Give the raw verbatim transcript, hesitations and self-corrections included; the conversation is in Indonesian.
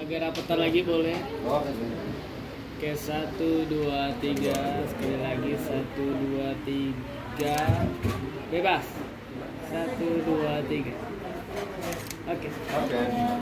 Agak rapetan lagi boleh. Oh, Oke, satu, dua, tiga. Sekali lagi, satu, dua, tiga. Bebas. Satu, dua, tiga. Oke. oke.